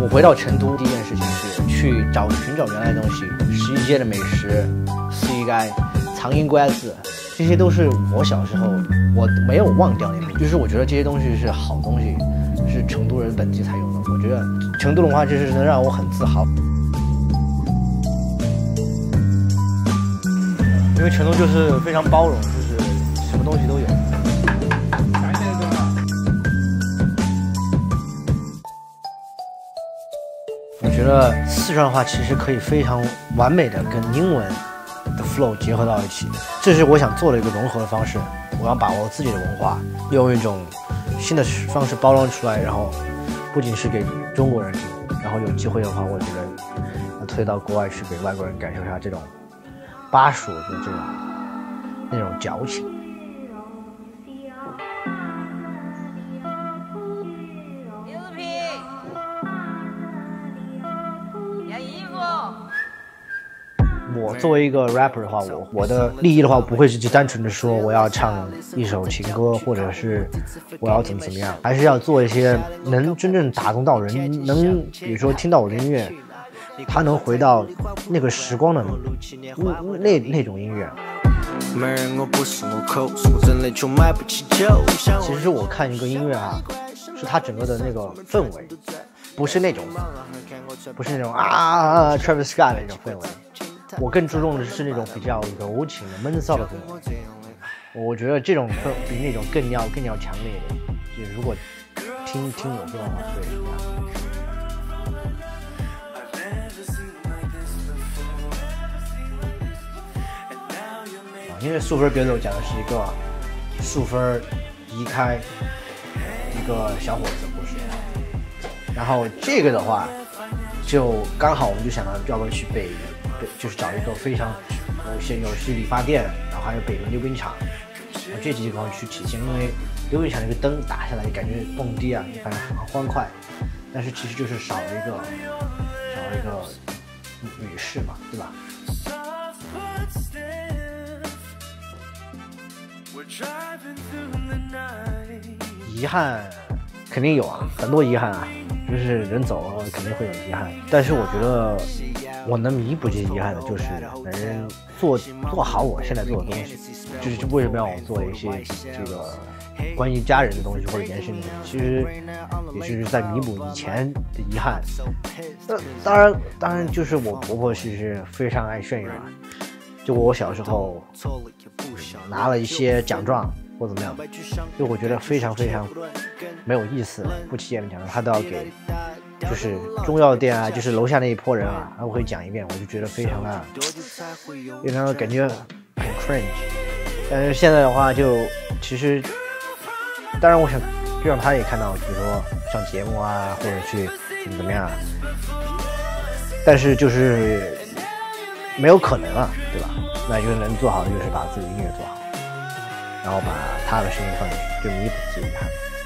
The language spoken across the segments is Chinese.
回到成都，第一件事情是去寻找原来的东西，11街的美食、四一街、苍蝇馆子，这些都是我小时候我没有忘掉那种，就是我觉得这些东西是好东西，是成都人本地才有的。我觉得成都文化就是能让我很自豪，因为成都就是非常包容，就是什么东西都有。我觉得四川话其实可以非常完美的跟英文的 flow 结合到一起，这是我想做的一个融合的方式。我要把我自己的文化用一种新的方式包装出来，然后不仅是给中国人听，然后有机会的话，我觉得要推到国外去，给外国人感受一下这种巴蜀的这种那种矫情。我作为一个 rapper 的话，我的利益的话，不会是就单纯的说我要唱一首情歌，或者是我要怎么样，还是要做一些能真正打动到人，能比如说听到我的音乐，他能回到那个时光的那种音乐。其实我看一个音乐啊，是它整个的那个氛围，不是那种 Travis Scott 那种氛围。我更注重的是那种比较柔情的闷骚的氛围，我觉得这种比那种更要强烈一点。就如果听我说的话，对，因为素芬别走讲的是一个素芬离开一个小伙子的故事，然后这个的话，就刚好我们就想到要不要去就是找一个非常有理发店，然后还有北仑溜冰场，然后这几个地方去体现。因为溜冰场那个灯打下来，感觉蹦迪啊，反正很欢快，但是其实就是少了一个女士嘛，对吧？遗憾肯定有啊，很多遗憾啊，就是人走了肯定会有遗憾，但是我觉得我能弥补这些遗憾的，就是能做好我现在做的东西。就是为什么要我做一些这个关于家人的东西或者延伸的东西，其实也就是在弥补以前的遗憾。当然就是我婆婆其实非常爱炫耀啊，就我小时候拿了一些奖状或怎么样，就我觉得非常没有意思不起眼的奖状，她都要给。就是中药店啊，就是楼下那一波人啊，我会讲一遍，我就觉得非常感觉很 cringe。但是现在的话就其实当然我想就让他也看到，比如说上节目啊，或者去怎么样，但是就是没有可能了，对吧？那就是能做好的就是把自己的音乐做好，然后把他的声音放进去，就弥补自己遗憾。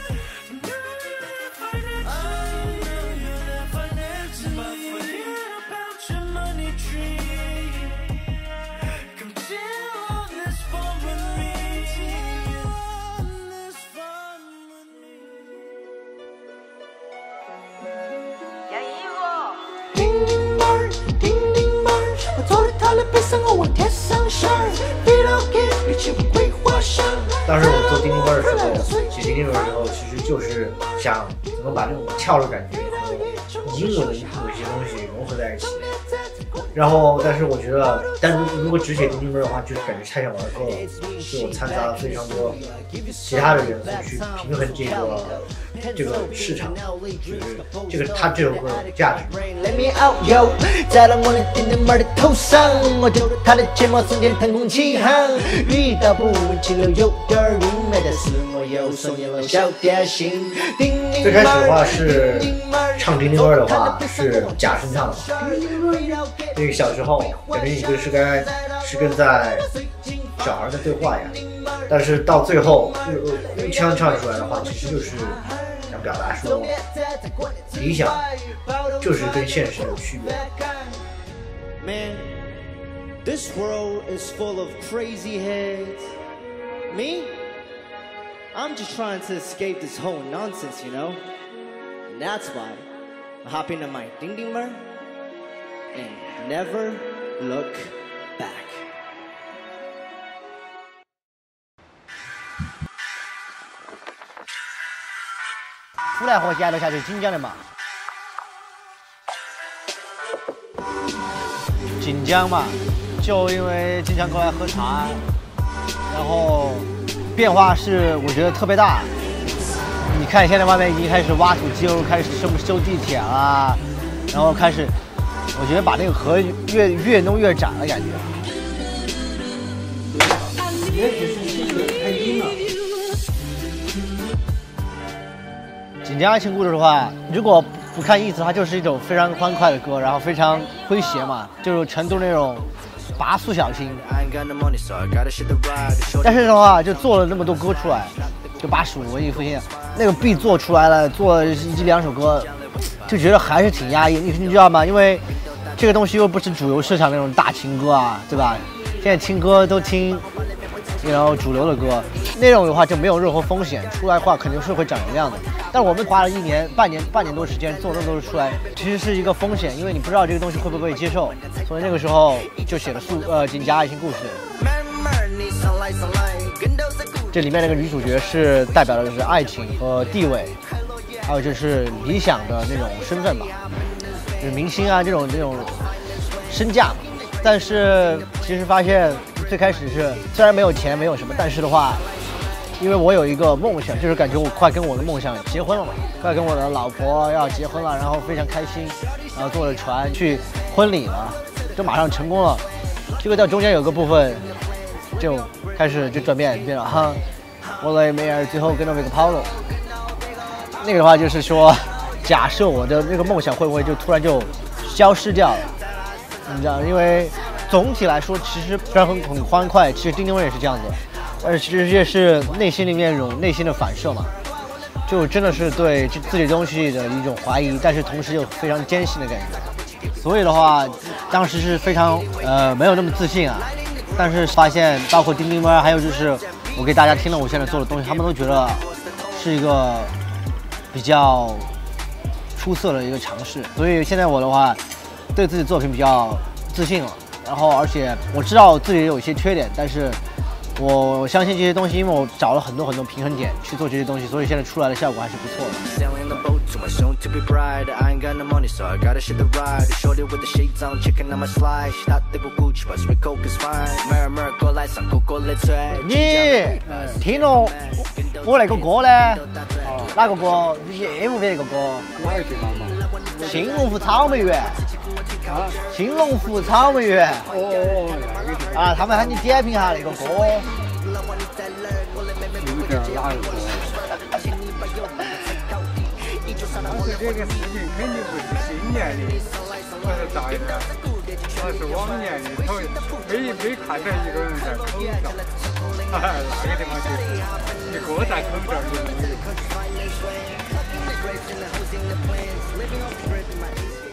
当时我做钉钉班的时候，写钉钉班的时候，其实就是想怎么把这种跳的感觉和英文的有些东西融合在一起。然后，但是我觉得，如果只写钉钉班的话，就是感觉太像儿歌了，所以我掺杂了非常多其他的元素去平衡这个市场，就是他这首歌的价值。再让我的钉钉班的头上，我就他的睫毛瞬间腾空起航，遇到不问清流有点晕，没得事我又送你了小点心。最开始的话是唱钉钉班的话是假声唱的嘛，那个小时候感觉你这是跟在小孩的对话呀，但是到最后哭腔唱出来的话，其实就是想表达说理想就是跟现实有区别。Man, this world is full of crazy heads. Me? I'm just trying to escape this whole nonsense, you know? And that's why hop into my ding ding mer and never look back. 出来和家楼下就是锦江的嘛。锦江嘛，就因为经常过来喝茶，然后变化是我觉得特别大。你看现在外面已经开始挖土机，开始修地铁了，然后开始，我觉得把那个河越弄越窄了感觉。锦江爱情故事的话，如果不看意思，它就是一首非常欢快的歌，然后非常诙谐嘛，就是成都那种拔速小心。但是的话，就做了那么多歌出来，就85文艺复兴那个 B 做出来了，做了1-2首歌，就觉得还是挺压抑。你知道吗？因为这个东西又不是主流市场那种大情歌啊，对吧？现在听歌都听。然后主流的歌，那种的话就没有任何风险，出来的话肯定是会涨流量的。但我们花了半年多时间做那么多出来，其实是一个风险，因为你不知道这个东西会不会被接受，所以那个时候就写了锦江爱情故事。这里面那个女主角是代表的就是爱情和地位，还有就是理想的那种身份吧，就是明星啊这种身价嘛。但是其实发现。最开始是虽然没有钱没有什么，但是的话，因为我有一个梦想，就是感觉我快跟我的梦想结婚了嘛，快跟我的老婆要结婚了，然后非常开心，然后坐着船去婚礼了，就马上成功了。结果到中间有个部分就开始就转变了哈，我的梅尔最后跟到那个 Paulo， 那个的话就是说，假设我的那个梦想会不会就突然就消失掉了？你知道，因为。总体来说，其实虽然很欢快，其实丁丁威也是这样子，但是其实也是内心里面一种内心的反射嘛，就真的是对自己东西的一种怀疑，但是同时又非常坚信的感觉。所以的话，当时是非常没有那么自信啊，但是发现包括丁丁威，还有就是我给大家听了我现在做的东西，他们都觉得是一个比较出色的一个尝试。所以现在我的话，对自己作品比较自信了。然后，而且我知道自己有一些缺点，但是我相信这些东西，因为我找了很多平衡点去做这些东西，所以现在出来的效果还是不错的。你听了我那个歌呢？哪个歌？你 MV 那个歌？哪个地方嘛？新龙湖草莓园。啊，新龙湖草莓园。哦，啊，他们喊你点评下那个歌。 有点哪个歌？当时这个事情肯定不是今年的，我是咋的？我是往年的，没看到一个人在口罩，那个地方就是一个在口罩里面。